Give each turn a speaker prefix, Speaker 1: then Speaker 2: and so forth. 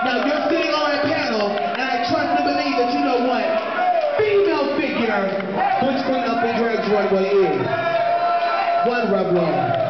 Speaker 1: Now you're sitting on a panel, and I trust and believe that you know what female figure which queen of the drag runway is. One rub roll.